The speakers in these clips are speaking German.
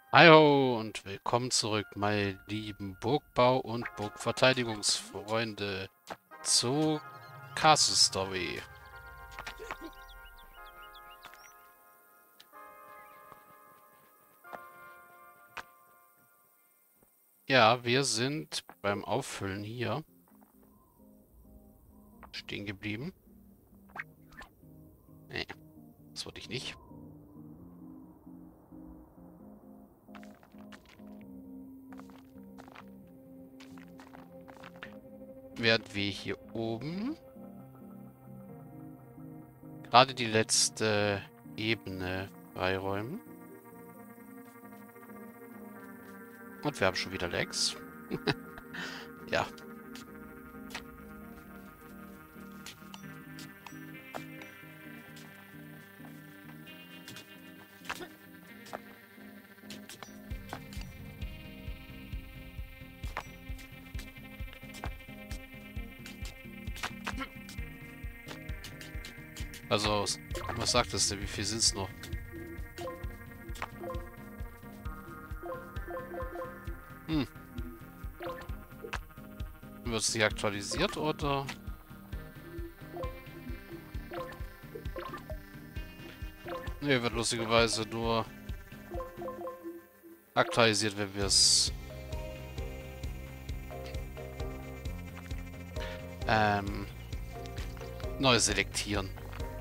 Hallo und willkommen zurück, meine lieben Burgbau- und Burgverteidigungsfreunde, zu Castle Story. Ja, wir sind beim Auffüllen hier stehen geblieben. Nee, das wollte ich nicht. Während wir hier oben gerade die letzte Ebene freiräumen. Und wir haben schon wieder Lags. Ja, also, was sagtest du? Wie viel sind es noch? Hm, wird es nicht aktualisiert oder? Nee, wird lustigerweise nur aktualisiert, wenn wir es ähm, neu selektieren.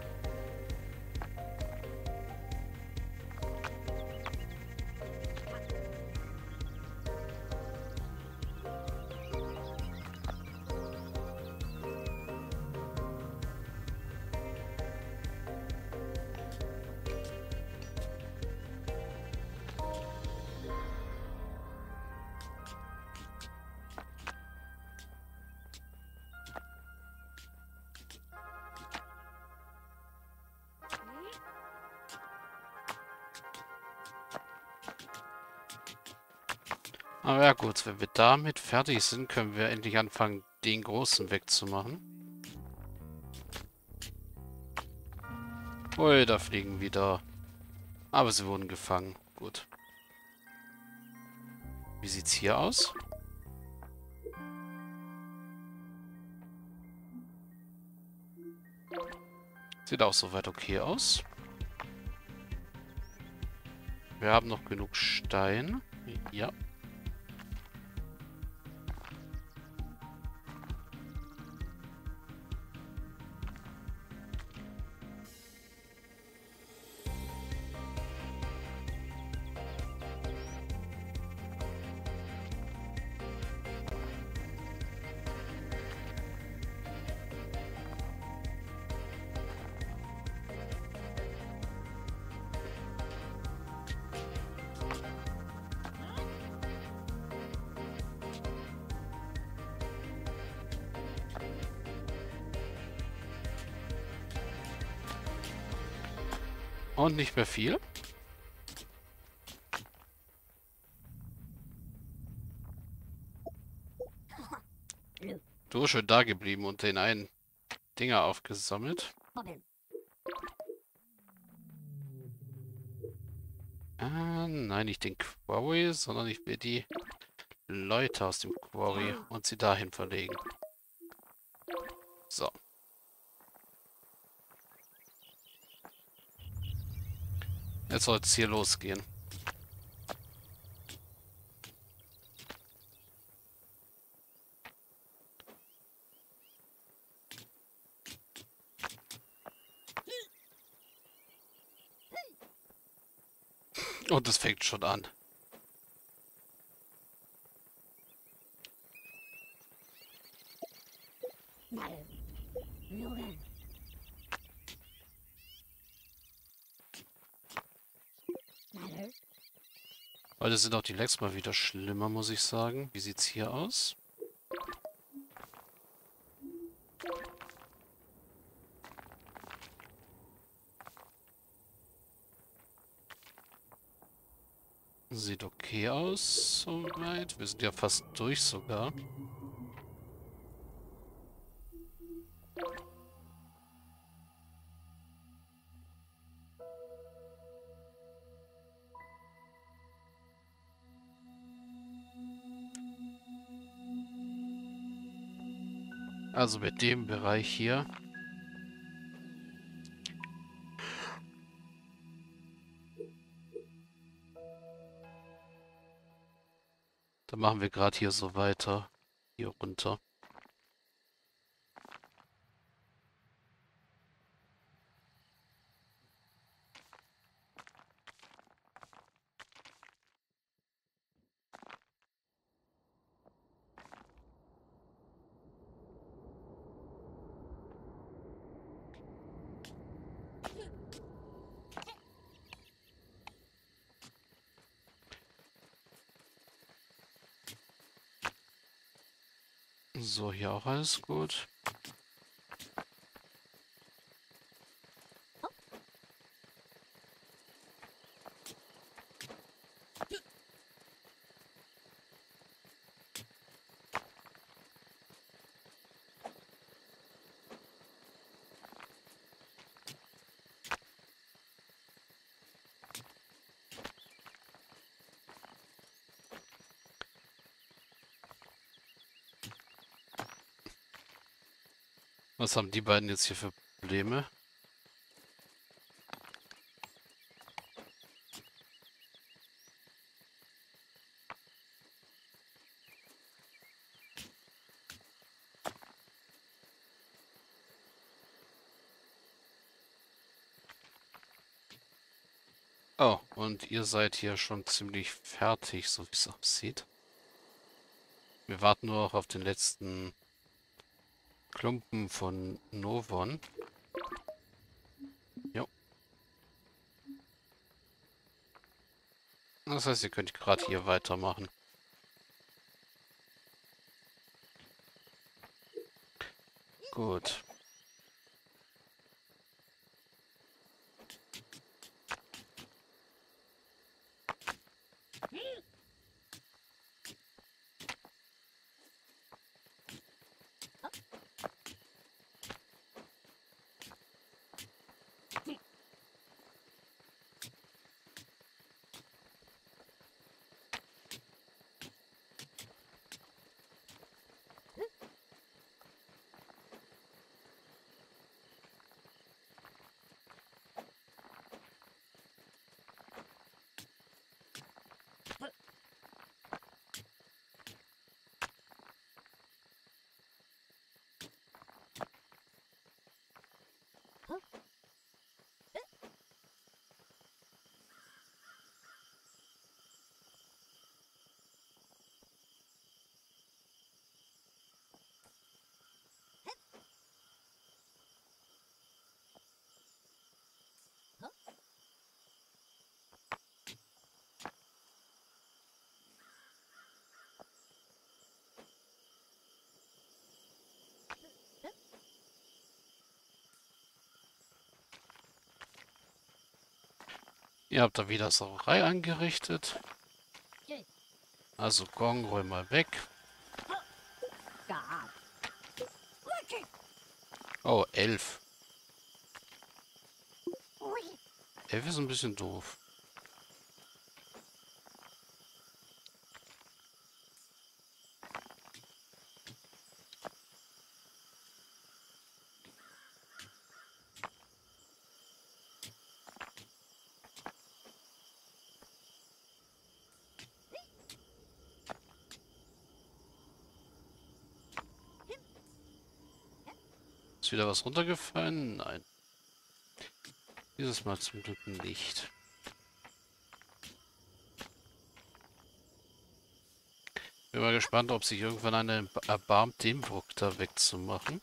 Aber ja gut, wenn wir damit fertig sind, können wir endlich anfangen, den großen wegzumachen. Ui, da fliegen wieder. Aber sie wurden gefangen. Gut. Wie sieht's hier aus? Sieht auch soweit okay aus. Wir haben noch genug Stein. Ja. Und nicht mehr viel. Du schön da geblieben und den einen Dinger aufgesammelt. Nein, nicht den Quarry, sondern ich will die Leute aus dem Quarry und sie dahin verlegen. So. Jetzt soll es hier losgehen. Und es fängt schon an. Heute sind auch die Lags mal wieder schlimmer, muss ich sagen. Wie sieht's hier aus? Sieht okay aus, soweit. Wir sind ja fast durch sogar. Also mit dem Bereich hier. Da machen wir gerade hier so weiter. Hier runter. So, hier auch alles gut. Was haben die beiden jetzt hier für Probleme? Oh, und ihr seid hier schon ziemlich fertig, so wie es aussieht. Wir warten nur noch auf den letzten Klumpen von Novon. Jo. Das heißt, ihr könnt gerade hier weitermachen. Gut. Ihr habt da wieder Sauerei angerichtet. Also Gong, räum mal weg. Oh, 11. 11 ist ein bisschen doof. Ist wieder was runtergefallen? Nein. Dieses Mal zum Glück nicht. Bin mal gespannt, ob sich irgendwann einer erbarmt, den Brook da wegzumachen.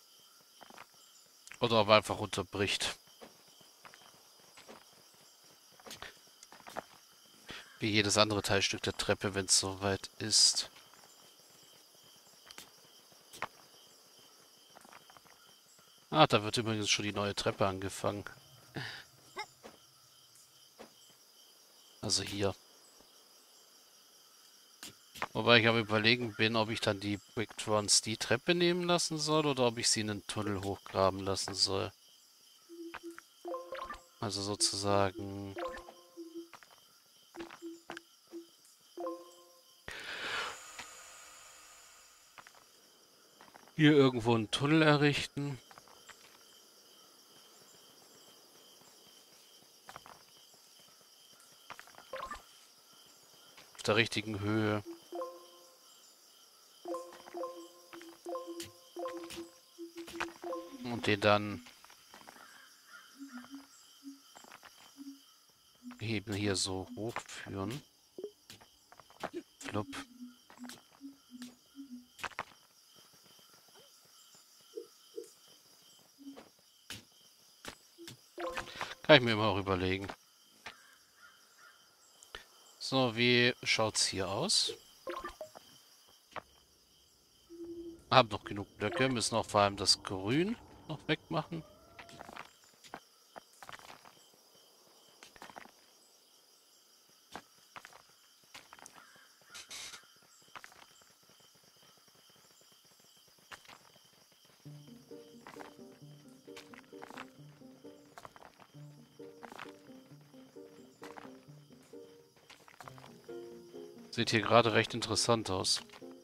Oder ob er einfach runterbricht. Wie jedes andere Teilstück der Treppe, wenn es soweit ist. Ah, da wird übrigens schon die neue Treppe angefangen. Also hier. Wobei ich am Überlegen bin, ob ich dann die Bricktrons die Treppe nehmen lassen soll oder ob ich sie in einen Tunnel hochgraben lassen soll. Also sozusagen... Hier irgendwo einen Tunnel errichten. Auf der richtigen Höhe. Und den dann eben hier so hochführen. Flupp. Kann ich mir immer auch überlegen. So, wie schaut's hier aus? Haben noch genug Blöcke, müssen auch vor allem das Grün noch wegmachen. Sieht hier gerade recht interessant aus.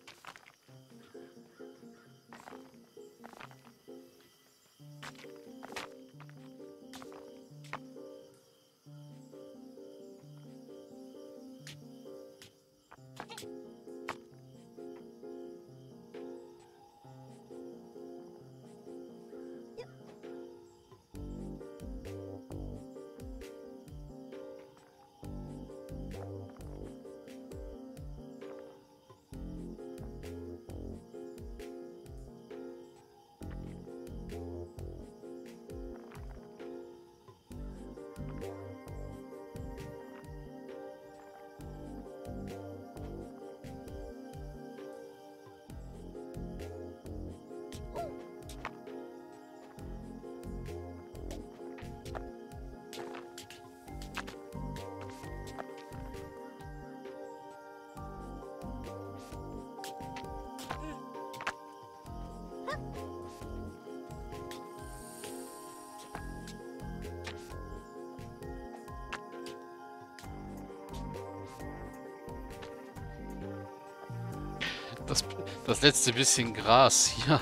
Das, das letzte bisschen Gras hier.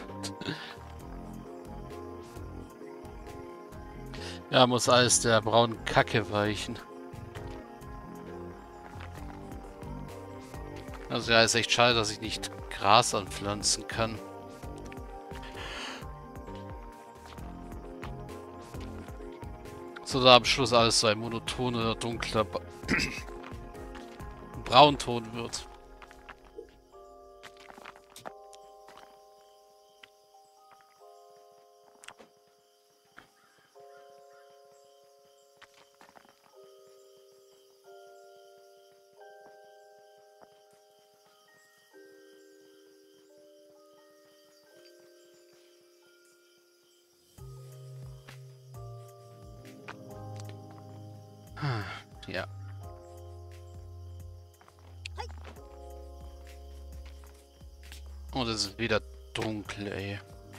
Ja, muss alles der braunen Kacke weichen. Also ja, ist echt schade, dass ich nicht Gras anpflanzen kann. So da am Schluss alles so ein monotoner, dunkler Braunton wird. Ja. Und es ist wieder dunkel, ey.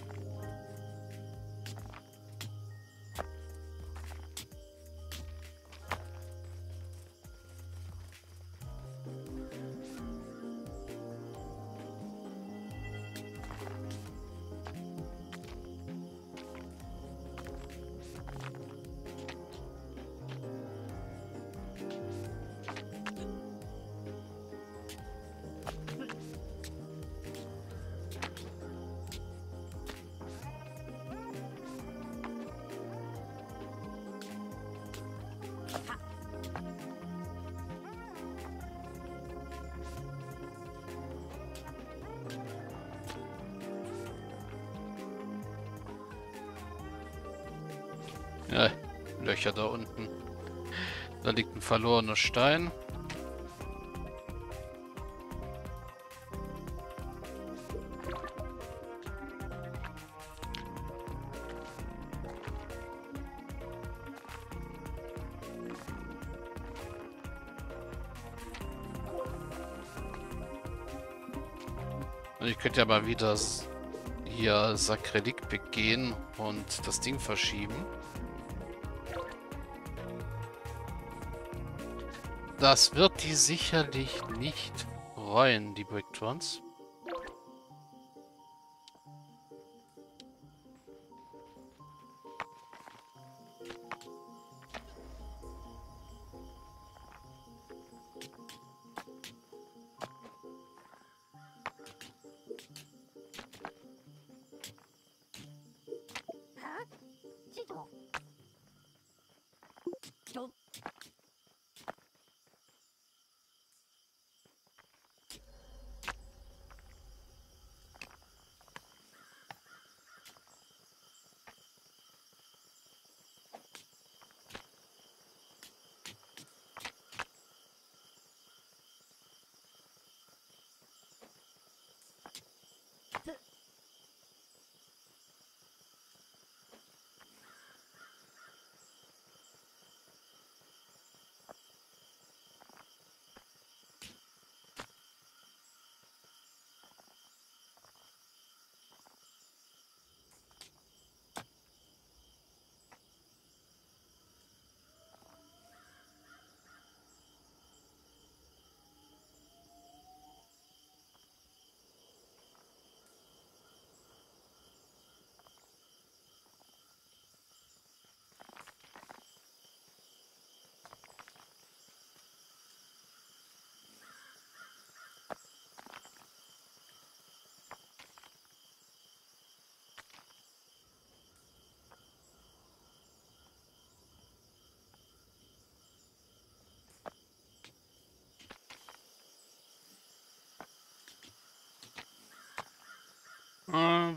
Ja, Löcher da unten. Da liegt ein verlorener Stein. Und ich könnte ja mal wieder hier Sakrileg begehen und das Ding verschieben. Das wird die sicherlich nicht reuen, die Bricktrons.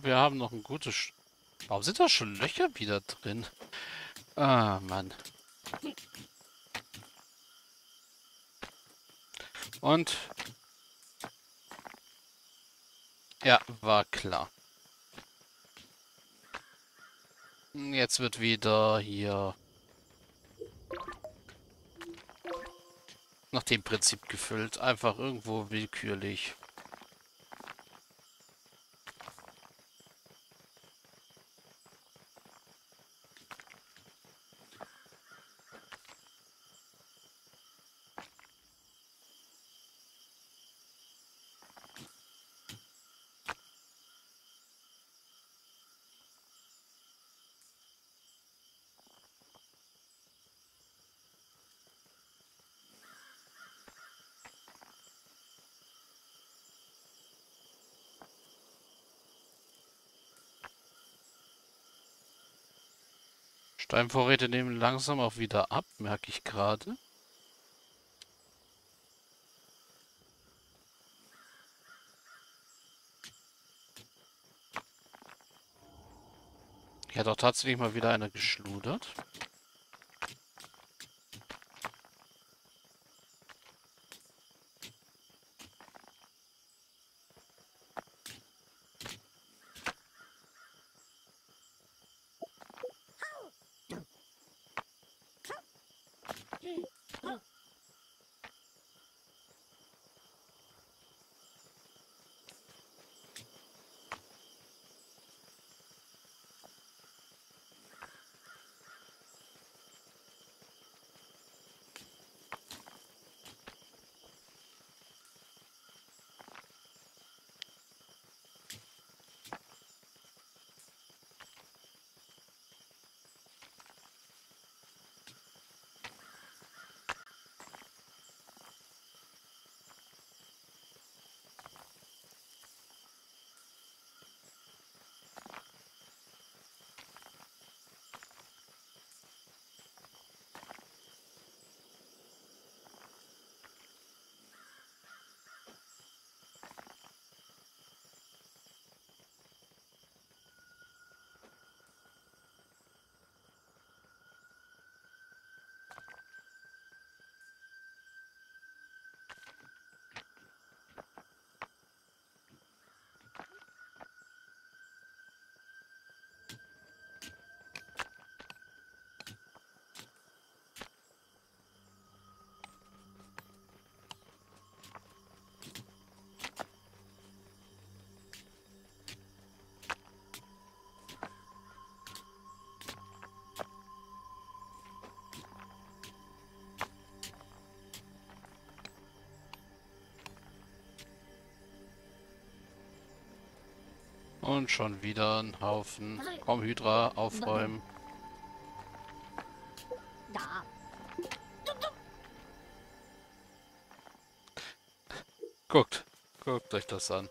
wir haben noch ein gutes... Warum sind da schon Löcher wieder drin? Ah, Mann. Und... Ja, war klar. Jetzt wird wieder hier nach dem Prinzip gefüllt. Einfach irgendwo willkürlich. Steinvorräte nehmen langsam auch wieder ab, merke ich gerade. Hier hat auch tatsächlich mal wieder einer geschludert. Und schon wieder ein Haufen. Komm, Hydra, aufräumen. Guckt euch das an.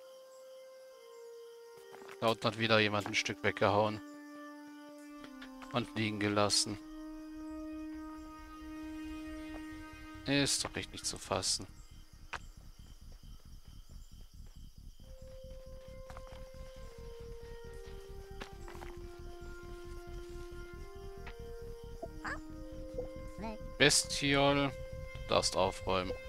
Da unten hat wieder jemand ein Stück weggehauen. Und liegen gelassen. Ist doch echt nicht zu fassen. Bestiol, du darfst aufräumen.